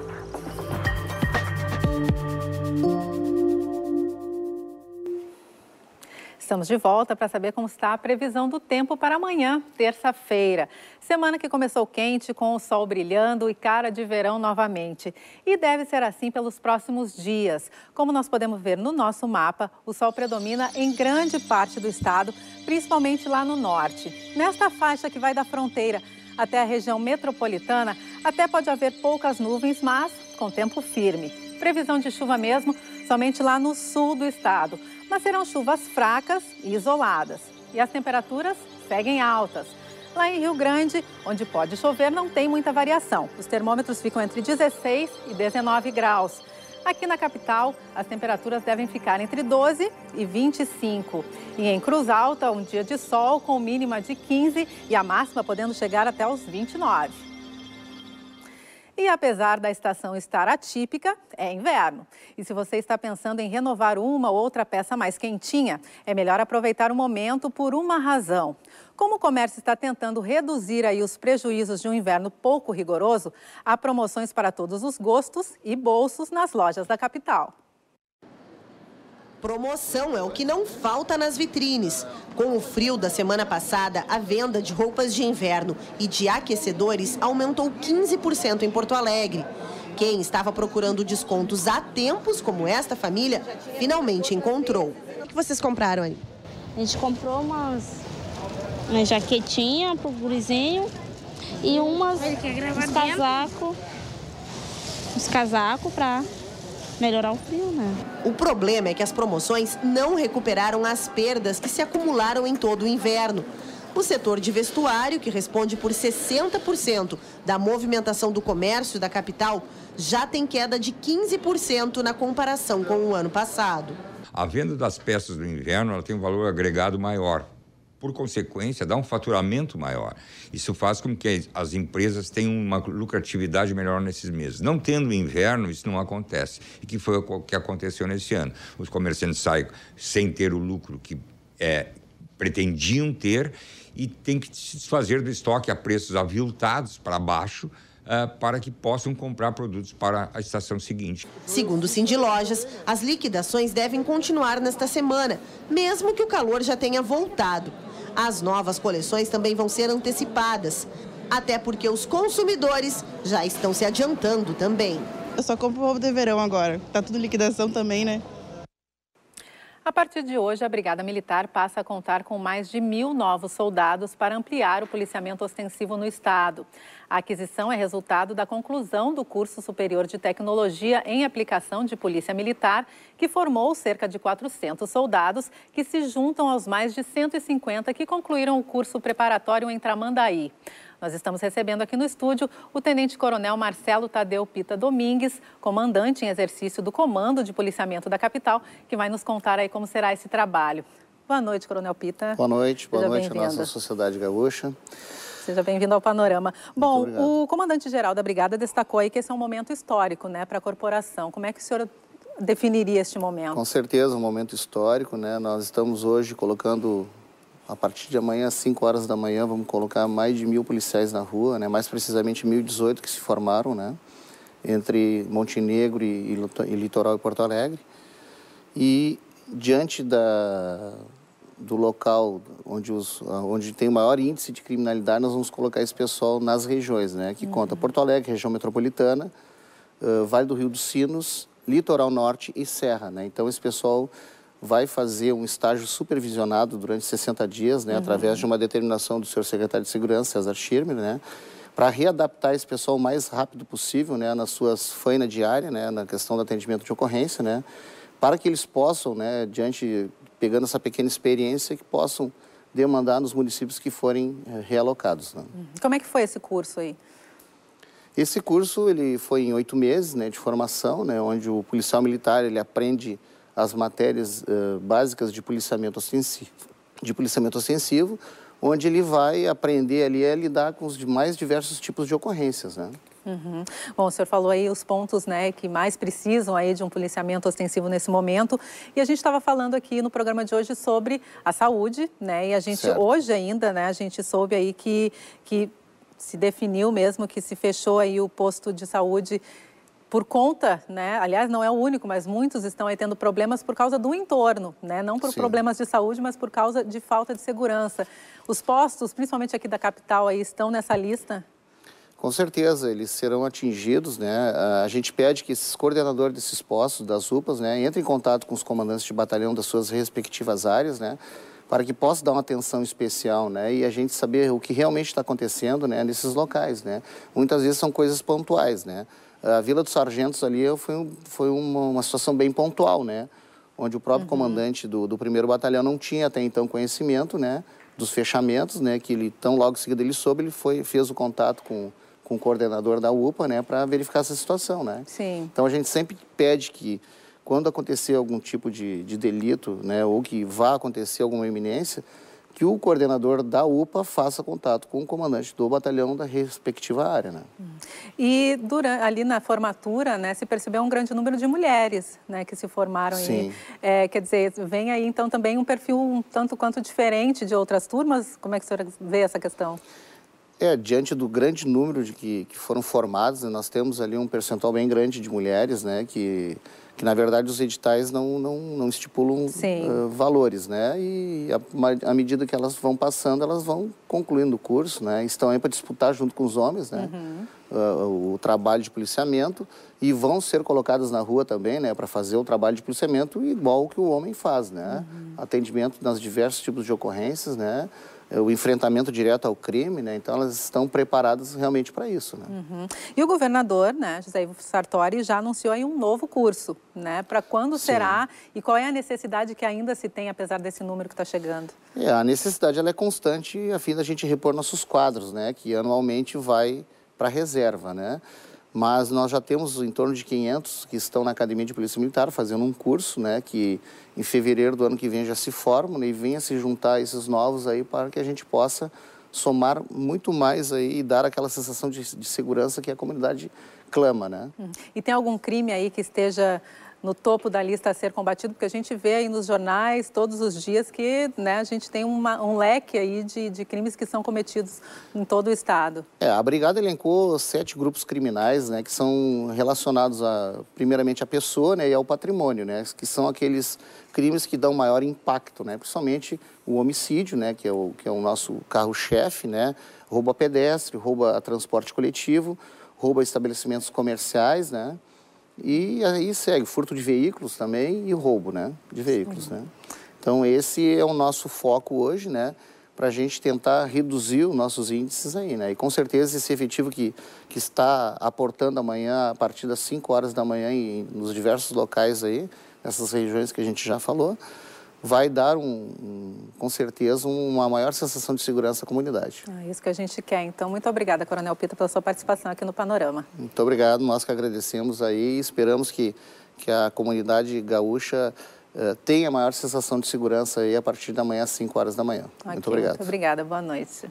Estamos de volta para saber como está a previsão do tempo para amanhã, terça-feira. Semana que começou quente, com o sol brilhando e cara de verão novamente. E deve ser assim pelos próximos dias. Como nós podemos ver no nosso mapa, o sol predomina em grande parte do estado, principalmente lá no norte. Nesta faixa que vai da fronteira até a região metropolitana, até pode haver poucas nuvens, mas com tempo firme. Previsão de chuva mesmo somente lá no sul do estado. Mas serão chuvas fracas e isoladas. E as temperaturas seguem altas. Lá em Rio Grande, onde pode chover, não tem muita variação. Os termômetros ficam entre 16 e 19 graus. Aqui na capital, as temperaturas devem ficar entre 12 e 25. E em Cruz Alta, um dia de sol com mínima de 15 e a máxima podendo chegar até os 29. E apesar da estação estar atípica, é inverno. E se você está pensando em renovar uma ou outra peça mais quentinha, é melhor aproveitar o momento por uma razão. Como o comércio está tentando reduzir aí os prejuízos de um inverno pouco rigoroso, há promoções para todos os gostos e bolsos nas lojas da capital. Promoção é o que não falta nas vitrines. Com o frio da semana passada, a venda de roupas de inverno e de aquecedores aumentou 15% em Porto Alegre. Quem estava procurando descontos há tempos, como esta família, finalmente encontrou. O que vocês compraram aí? A gente comprou uma jaquetinha pro gurizinho e uns casacos para melhorar o frio, né? O problema é que as promoções não recuperaram as perdas que se acumularam em todo o inverno. O setor de vestuário, que responde por 60% da movimentação do comércio da capital, já tem queda de 15% na comparação com o ano passado. A venda das peças do inverno ela tem um valor agregado maior. Por consequência, dá um faturamento maior. Isso faz com que as empresas tenham uma lucratividade melhor nesses meses. Não tendo inverno, isso não acontece. E que foi o que aconteceu nesse ano. Os comerciantes saem sem ter o lucro que pretendiam ter e tem que se desfazer do estoque a preços aviltados para baixo, para que possam comprar produtos para a estação seguinte. Segundo o Cindy Lojas, as liquidações devem continuar nesta semana, mesmo que o calor já tenha voltado. As novas coleções também vão ser antecipadas, até porque os consumidores já estão se adiantando também. Eu só compro roupa de verão agora, tá tudo liquidação também, né? A partir de hoje, a Brigada Militar passa a contar com mais de 1.000 novos soldados para ampliar o policiamento ostensivo no estado. A aquisição é resultado da conclusão do curso superior de tecnologia em aplicação de polícia militar, que formou cerca de 400 soldados que se juntam aos mais de 150 que concluíram o curso preparatório em Tramandaí. Nós estamos recebendo aqui no estúdio o tenente-coronel Marcelo Tadeu Pita Domingues, comandante em exercício do Comando de Policiamento da capital, que vai nos contar aí como será esse trabalho. Boa noite, Coronel Pita. Boa noite à nossa sociedade gaúcha. Seja bem-vindo ao Panorama. Bom, o comandante-geral da Brigada destacou aí que esse é um momento histórico, né, para a corporação. Como é que o senhor definiria este momento? Com certeza, um momento histórico, né? Nós estamos hoje colocando, a partir de amanhã, às 5 horas da manhã, vamos colocar mais de 1.000 policiais na rua, né? Mais precisamente 1.018 que se formaram, né? Entre Montenegro e Litoral e Porto Alegre. E diante do local onde tem o maior índice de criminalidade, nós vamos colocar esse pessoal nas regiões, né? Que conta Porto Alegre, região metropolitana, Vale do Rio dos Sinos, Litoral Norte e Serra, né? Então esse pessoal vai fazer um estágio supervisionado durante 60 dias, né? Através de uma determinação do senhor secretário de Segurança, César Schirmer, né? Para readaptar esse pessoal o mais rápido possível, né? Nas suas fainas diárias, né? Na questão do atendimento de ocorrência, né? Para que eles possam, né? Pegando essa pequena experiência, que possam demandar nos municípios que forem realocados, né? Como é que foi esse curso aí? Esse curso ele foi em 8 meses, né, de formação, né, onde o policial militar ele aprende as matérias básicas de policiamento ostensivo, onde ele vai aprender ali a lidar com os mais diversos tipos de ocorrências, né? Bom, o senhor falou aí os pontos, né, que mais precisam aí de um policiamento ostensivo nesse momento. E a gente estava falando aqui no programa de hoje sobre a saúde, né? E a gente hoje ainda, né, a gente soube aí que se definiu mesmo, que se fechou aí o posto de saúde por conta, né? Aliás, não é o único, mas muitos estão aí tendo problemas por causa do entorno, né? Não por problemas de saúde, mas por causa de falta de segurança. Os postos, principalmente aqui da capital, aí estão nessa lista? Com certeza, eles serão atingidos, né? A gente pede que esses coordenadores desses postos, das UPAs, né, entrem em contato com os comandantes de batalhão das suas respectivas áreas, né, para que possa dar uma atenção especial, né, e a gente saber o que realmente está acontecendo, né, nesses locais, né. Muitas vezes são coisas pontuais, né. A Vila dos Sargentos ali foi uma situação bem pontual, né, onde o próprio comandante do 1º Batalhão não tinha até então conhecimento, né, dos fechamentos, né, que ele, tão logo em seguida ele soube, ele fez o contato com o coordenador da UPA, né, para verificar essa situação, né. Sim. Então a gente sempre pede que, quando acontecer algum tipo de delito, né, ou que vá acontecer alguma iminência, que o coordenador da UPA faça contato com o comandante do batalhão da respectiva área, né. E ali na formatura, né, se percebeu um grande número de mulheres, né, que se formaram. Sim. Quer dizer, vem aí então também um perfil um tanto quanto diferente de outras turmas. Como é que a senhora vê essa questão? Diante do grande número que foram formados, né, nós temos ali um percentual bem grande de mulheres, né, que na verdade os editais não estipulam valores, né, e à medida que elas vão passando, elas vão concluindo o curso, né, estão aí para disputar junto com os homens, né, o trabalho de policiamento, e vão ser colocadas na rua também, né, para fazer o trabalho de policiamento igual que o homem faz, né, atendimento nas diversos tipos de ocorrências, né, o enfrentamento direto ao crime, né? Então elas estão preparadas realmente para isso, né? E o governador, né, José Ivo Sartori, já anunciou aí um novo curso, né? Para quando será e qual é a necessidade que ainda se tem, apesar desse número que está chegando? A necessidade ela é constante a fim da gente repor nossos quadros, né? Que anualmente vai para a reserva, né? Mas nós já temos em torno de 500 que estão na Academia de Polícia Militar fazendo um curso, né, que em fevereiro do ano que vem já se formam, né, e venha se juntar a esses novos aí para que a gente possa somar muito mais aí e dar aquela sensação de segurança que a comunidade clama, né? E tem algum crime aí que esteja no topo da lista a ser combatido? Porque a gente vê aí nos jornais todos os dias que, né, a gente tem um leque aí de crimes que são cometidos em todo o estado. A Brigada elencou 7 grupos criminais, né, que são relacionados primeiramente à pessoa, né, e ao patrimônio, né, que são aqueles crimes que dão maior impacto, né, principalmente o homicídio, né, que é o nosso carro-chefe, né, roubo a pedestre, roubo a transporte coletivo, roubo a estabelecimentos comerciais, né. E aí segue furto de veículos também e roubo, né, de veículos, né. Então esse é o nosso foco hoje, né, para a gente tentar reduzir os nossos índices aí, né. E com certeza esse efetivo que está aportando amanhã a partir das 5 horas da manhã nos diversos locais aí, nessas regiões que a gente já falou, vai dar com certeza uma maior sensação de segurança à comunidade. Isso que a gente quer. Então, muito obrigada, Coronel Pita, pela sua participação aqui no Panorama. Muito obrigado, nós que agradecemos aí e esperamos que a comunidade gaúcha tenha maior sensação de segurança aí a partir da manhã, às 5 horas da manhã. Muito obrigado. Muito obrigada, boa noite.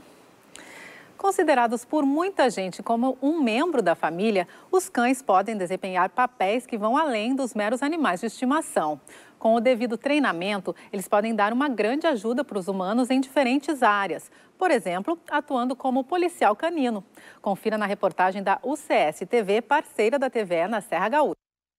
Considerados por muita gente como um membro da família, os cães podem desempenhar papéis que vão além dos meros animais de estimação. Com o devido treinamento, eles podem dar uma grande ajuda para os humanos em diferentes áreas. Por exemplo, atuando como policial canino. Confira na reportagem da UCS-TV, parceira da TVE na Serra Gaúcha.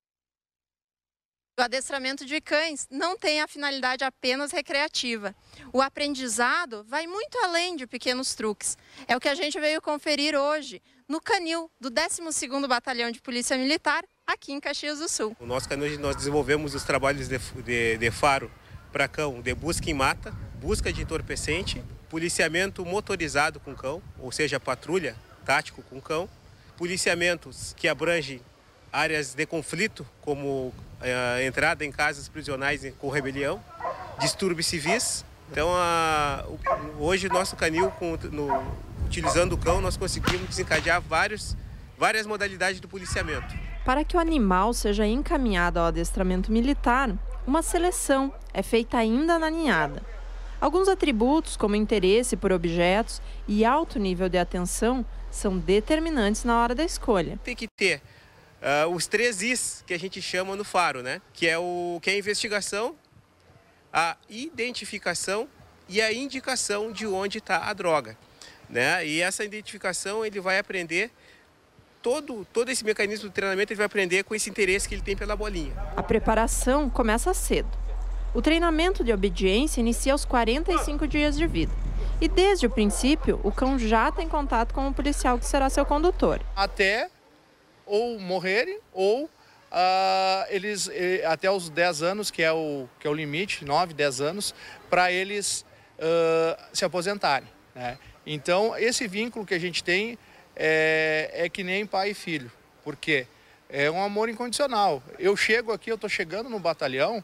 O adestramento de cães não tem a finalidade apenas recreativa. O aprendizado vai muito além de pequenos truques. É o que a gente veio conferir hoje no canil do 12º Batalhão de Polícia Militar, aqui em Caxias do Sul. No nosso canil nós desenvolvemos os trabalhos de faro para cão de busca em mata, busca de entorpecente, policiamento motorizado com cão, ou seja, patrulha tático com cão, policiamentos que abrangem áreas de conflito, como a entrada em casas prisionais com rebelião, distúrbios civis. Então, hoje, nosso canil, utilizando o cão, nós conseguimos desencadear várias modalidades do policiamento. Para que o animal seja encaminhado ao adestramento militar, uma seleção é feita ainda na ninhada. Alguns atributos, como interesse por objetos e alto nível de atenção, são determinantes na hora da escolha. Tem que ter os 3 Is que a gente chama no faro, né? Que é a investigação, a identificação e a indicação de onde está a droga, né? E essa identificação ele vai aprender todo esse mecanismo de treinamento, ele vai aprender com esse interesse que ele tem pela bolinha. A preparação começa cedo. O treinamento de obediência inicia aos 45 dias de vida. E desde o princípio, o cão já tem contato com o policial que será seu condutor. Até ou morrerem, ou eles até os 10 anos, que é o limite, 9, 10 anos, para eles se aposentarem, né? Então, esse vínculo que a gente tem é que nem pai e filho, porque é um amor incondicional. Eu chego aqui, eu estou chegando no batalhão,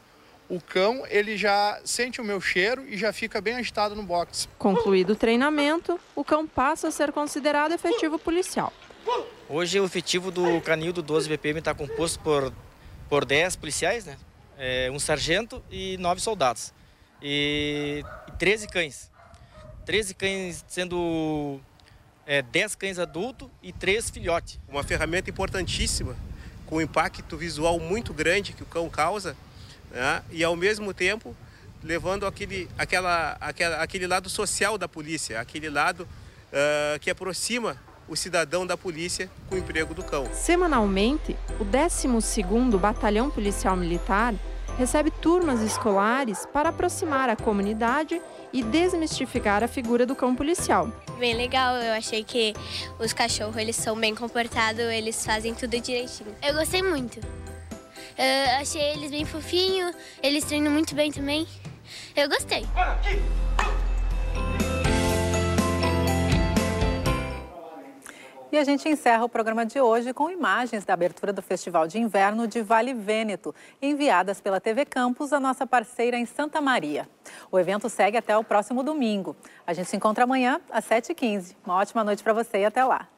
o cão ele já sente o meu cheiro e já fica bem agitado no box. Concluído o treinamento, o cão passa a ser considerado efetivo policial. Hoje o efetivo do canil do 12 BPM está composto por 10 policiais, né? Um sargento e 9 soldados. E 13 cães. 13 cães sendo 10 cães adultos e 3 filhotes. Uma ferramenta importantíssima, com um impacto visual muito grande que o cão causa, né? E ao mesmo tempo levando aquele lado social da polícia, aquele lado que aproxima o cidadão da polícia com o emprego do cão. Semanalmente, o 12º Batalhão Policial Militar recebe turmas escolares para aproximar a comunidade e desmistificar a figura do cão policial. Bem legal, eu achei que os cachorros eles são bem comportados, eles fazem tudo direitinho. Eu gostei muito. Eu achei eles bem fofinhos, eles treinam muito bem também. Eu gostei. E a gente encerra o programa de hoje com imagens da abertura do Festival de Inverno de Vale Vêneto, enviadas pela TV Campus, a nossa parceira em Santa Maria. O evento segue até o próximo domingo. A gente se encontra amanhã às 7h15. Uma ótima noite para você e até lá.